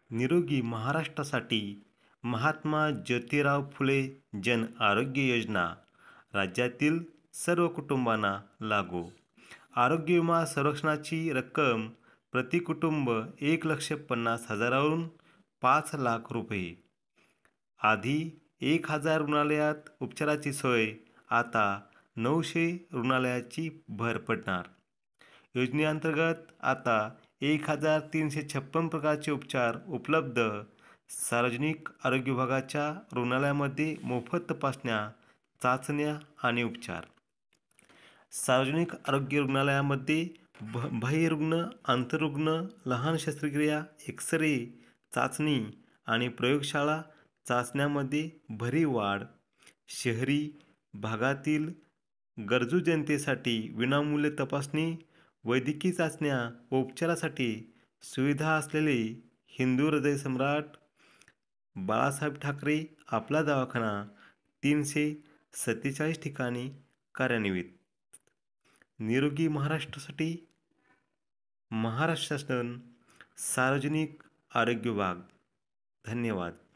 निरोगी महाराष्ट्रासाठी महात्मा ज्योतिराव फुले जन आरोग्य योजना राज्यातील सर्व कुटुंबांना लागू. आरोग्य विमा संरक्षणाची रक्कम प्रति कुटुंब 1,50,000वरून 5,00,000 रुपये. आधी 1,000 रुग्णालयात उपचाराची सोय, आता 900 रुग्णालयाची भर पडणार. योजनेअंतर्गत आता 1,356 प्रकारचे उपचार उपलब्ध. सार्वजनिक आरोग्य विभागाच्या रुग्णालयामध्ये मोफत तपासण्या, चाचण्या आणि उपचार. सार्वजनिक आरोग्य रुग्णालयामध्ये बाह्यरुग्ण, आंतररुग्ण, लहान शस्त्रक्रिया, एक्स-रे, चाचणी आणि प्रयोगशाळा चाचण्यांमध्ये भरीव वाढ. शहरी भागातील गरजू जनतेसाठी विनामूल्य तपासणी, वैद्यकीय चाचण्या व उपचारासाठी सुविधा असलेले हिंदू हृदयसम्राट बाळासाहेब ठाकरे आपला दवाखाना 347 ठिकाणी कार्यान्वित. निरोगी महाराष्ट्रासाठी महाराष्ट्र शासन, सार्वजनिक आरोग्य विभाग. धन्यवाद.